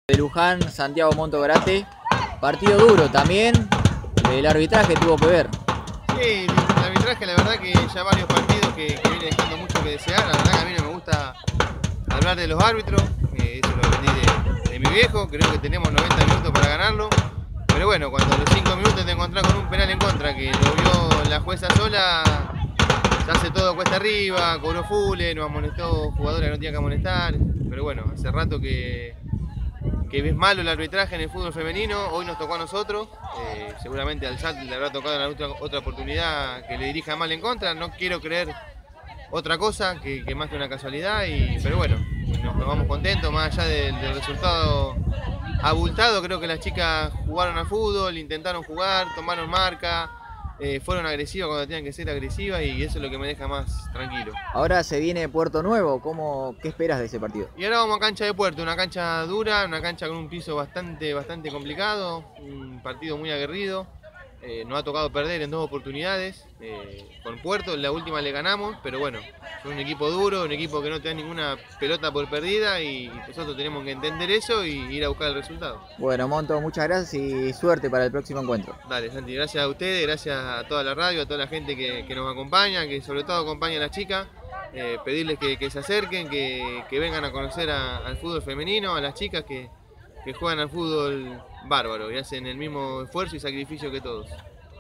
De Luján, Santiago Monto Grate, partido duro también, el arbitraje tuvo que ver. Sí, el arbitraje, la verdad que ya varios partidos que viene dejando mucho que desear. La verdad que a mí no me gusta hablar de los árbitros, eso lo aprendí de mi viejo, creo que tenemos 90 minutos para ganarlo. Pero bueno, cuando a los 5 minutos te encontrás con un penal en contra que lo vio la jueza sola, se hace todo cuesta arriba, cobró full, nos amonestó jugadores que no tenían que amonestar. Pero bueno, hace rato que es malo el arbitraje en el fútbol femenino, hoy nos tocó a nosotros, seguramente al SAT le habrá tocado en la otra oportunidad que le dirija mal en contra, no quiero creer otra cosa que más que una casualidad, pero bueno, nos vamos contentos, más allá del resultado abultado, creo que las chicas jugaron al fútbol, intentaron jugar, tomaron marca, fueron agresivas cuando tenían que ser agresivas y eso es lo que me deja más tranquilo. Ahora se viene Puerto Nuevo, ¿qué esperas de ese partido? Y ahora vamos a cancha de Puerto, una cancha dura, una cancha con un piso bastante complicado, un partido muy aguerrido. Nos ha tocado perder en 2 oportunidades con Puerto, en la última le ganamos, pero bueno, es un equipo duro, un equipo que no te da ninguna pelota por perdida y nosotros tenemos que entender eso y ir a buscar el resultado. Bueno, Monto, muchas gracias y suerte para el próximo encuentro. Dale, Santi, gracias a ustedes, gracias a toda la radio, a toda la gente que nos acompaña, que sobre todo acompaña a las chicas. Pedirles que se acerquen, que vengan a conocer al fútbol femenino, a las chicas que juegan al fútbol bárbaro y hacen el mismo esfuerzo y sacrificio que todos.